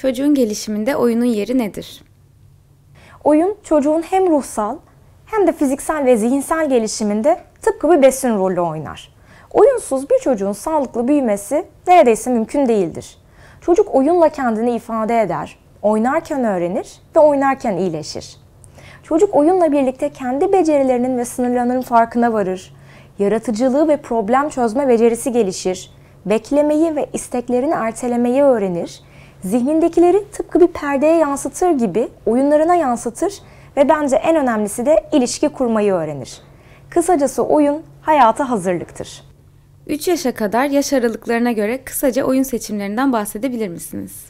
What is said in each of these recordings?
Çocuğun gelişiminde oyunun yeri nedir? Oyun çocuğun hem ruhsal hem de fiziksel ve zihinsel gelişiminde tıpkı bir besin rolü oynar. Oyunsuz bir çocuğun sağlıklı büyümesi neredeyse mümkün değildir. Çocuk oyunla kendini ifade eder, oynarken öğrenir ve oynarken iyileşir. Çocuk oyunla birlikte kendi becerilerinin ve sınırlarının farkına varır, yaratıcılığı ve problem çözme becerisi gelişir, beklemeyi ve isteklerini ertelemeyi öğrenir, zihnindekileri tıpkı bir perdeye yansıtır gibi oyunlarına yansıtır ve bence en önemlisi de ilişki kurmayı öğrenir. Kısacası oyun hayata hazırlıktır. 3 yaşa kadar yaş aralıklarına göre kısaca oyun seçimlerinden bahsedebilir misiniz?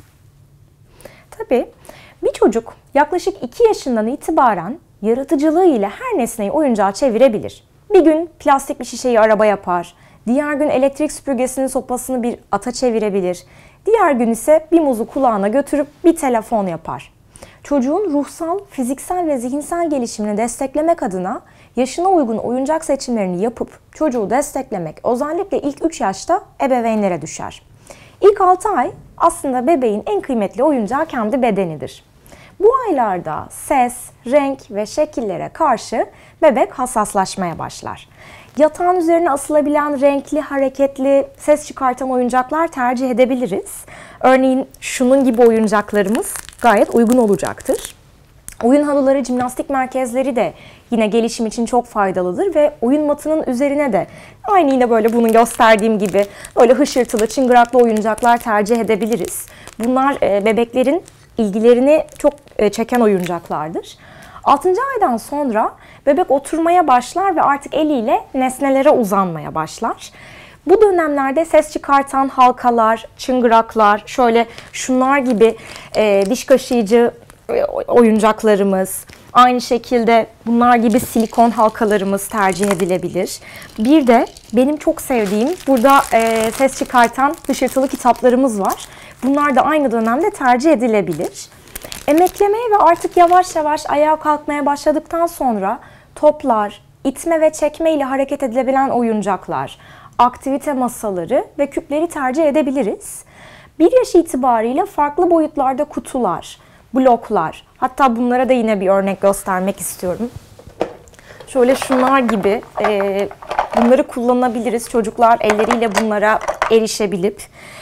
Tabii bir çocuk yaklaşık 2 yaşından itibaren yaratıcılığı ile her nesneyi oyuncağa çevirebilir. Bir gün plastik bir şişeyi araba yapar, diğer gün elektrik süpürgesinin sopasını bir ata çevirebilir, diğer gün ise bir muzu kulağına götürüp bir telefon yapar. Çocuğun ruhsal, fiziksel ve zihinsel gelişimini desteklemek adına yaşına uygun oyuncak seçimlerini yapıp çocuğu desteklemek özellikle ilk 3 yaşta ebeveynlere düşer. İlk 6 ay aslında bebeğin en kıymetli oyuncağı kendi bedenidir. Bu aylarda ses, renk ve şekillere karşı bebek hassaslaşmaya başlar. Yatağın üzerine asılabilen renkli, hareketli, ses çıkartan oyuncaklar tercih edebiliriz. Örneğin şunun gibi oyuncaklarımız gayet uygun olacaktır. Oyun halıları, jimnastik merkezleri de yine gelişim için çok faydalıdır ve oyun matının üzerine de aynı yine böyle bunu gösterdiğim gibi böyle hışırtılı, çıngıraklı oyuncaklar tercih edebiliriz. Bunlar bebeklerin ilgilerini çok çeken oyuncaklardır. 6. aydan sonra bebek oturmaya başlar ve artık eliyle nesnelere uzanmaya başlar. Bu dönemlerde ses çıkartan halkalar, çıngıraklar, şöyle şunlar gibi diş kaşıyıcı oyuncaklarımız, aynı şekilde bunlar gibi silikon halkalarımız tercih edilebilir. Bir de benim çok sevdiğim burada ses çıkartan hışırtılı kitaplarımız var. Bunlar da aynı dönemde tercih edilebilir. Emeklemeye ve artık yavaş yavaş ayağa kalkmaya başladıktan sonra toplar, itme ve çekme ile hareket edilebilen oyuncaklar, aktivite masaları ve küpleri tercih edebiliriz. 1 yaş itibariyle farklı boyutlarda kutular, bloklar, hatta bunlara da yine bir örnek göstermek istiyorum. Şöyle şunlar gibi bunları kullanabiliriz. Çocuklar elleriyle bunlara erişebilip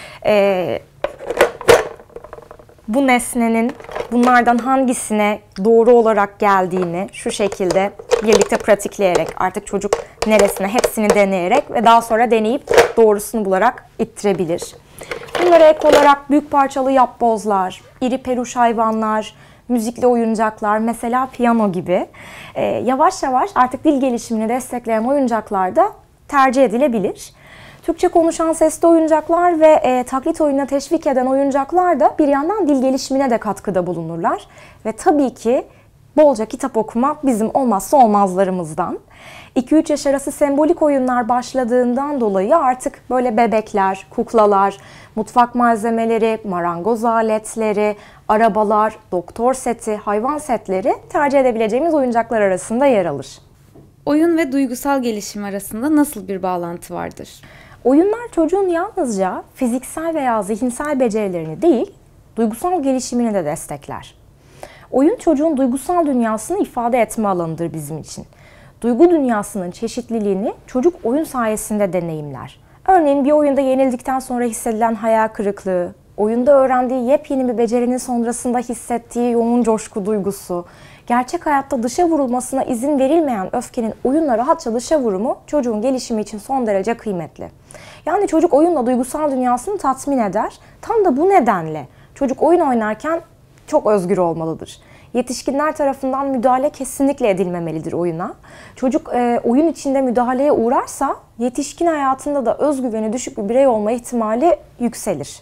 bu nesnenin bunlardan hangisine doğru olarak geldiğini şu şekilde birlikte pratikleyerek artık çocuk neresine hepsini deneyerek ve daha sonra deneyip doğrusunu bularak ittirebilir. Bunlara ek olarak büyük parçalı yapbozlar, iri peluş hayvanlar, müzikli oyuncaklar, mesela piyano gibi yavaş yavaş artık dil gelişimini destekleyen oyuncaklar da tercih edilebilir. Türkçe konuşan sesli oyuncaklar ve taklit oyununa teşvik eden oyuncaklar da bir yandan dil gelişimine de katkıda bulunurlar. Ve tabii ki bolca kitap okuma bizim olmazsa olmazlarımızdan. 2-3 yaş arası sembolik oyunlar başladığından dolayı artık böyle bebekler, kuklalar, mutfak malzemeleri, marangoz aletleri, arabalar, doktor seti, hayvan setleri tercih edebileceğimiz oyuncaklar arasında yer alır. Oyun ve duygusal gelişim arasında nasıl bir bağlantı vardır? Oyunlar çocuğun yalnızca fiziksel veya zihinsel becerilerini değil, duygusal gelişimini de destekler. Oyun çocuğun duygusal dünyasını ifade etme alanıdır bizim için. Duygu dünyasının çeşitliliğini çocuk oyun sayesinde deneyimler. Örneğin bir oyunda yenildikten sonra hissedilen hayal kırıklığı, oyunda öğrendiği yepyeni bir becerinin sonrasında hissettiği yoğun coşku duygusu, gerçek hayatta dışa vurulmasına izin verilmeyen öfkenin oyunla rahatça dışa vurumu çocuğun gelişimi için son derece kıymetli. Yani çocuk oyunla duygusal dünyasını tatmin eder. Tam da bu nedenle çocuk oyun oynarken çok özgür olmalıdır. Yetişkinler tarafından müdahale kesinlikle edilmemelidir oyuna. Çocuk oyun içinde müdahaleye uğrarsa yetişkin hayatında da özgüveni düşük bir birey olma ihtimali yükselir.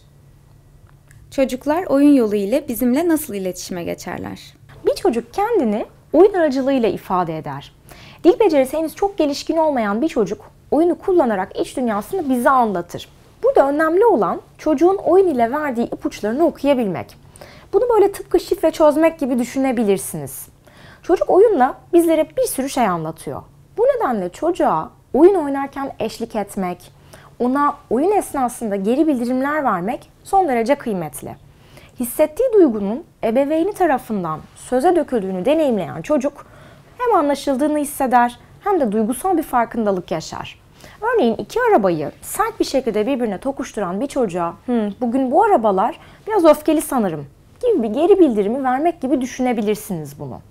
Çocuklar oyun yolu ile bizimle nasıl iletişime geçerler? Bir çocuk kendini oyun aracılığıyla ifade eder. Dil becerisi henüz çok gelişkin olmayan bir çocuk oyunu kullanarak iç dünyasını bize anlatır. Burada önemli olan çocuğun oyun ile verdiği ipuçlarını okuyabilmek. Bunu böyle tıpkı şifre çözmek gibi düşünebilirsiniz. Çocuk oyunla bizlere bir sürü şey anlatıyor. Bu nedenle çocuğa oyun oynarken eşlik etmek, ona oyun esnasında geri bildirimler vermek son derece kıymetli. Hissettiği duygunun ebeveyni tarafından söze döküldüğünü deneyimleyen çocuk hem anlaşıldığını hisseder hem de duygusal bir farkındalık yaşar. Örneğin iki arabayı sert bir şekilde birbirine tokuşturan bir çocuğa bugün bu arabalar biraz öfkeli sanırım gibi bir geri bildirimi vermek gibi düşünebilirsiniz bunu.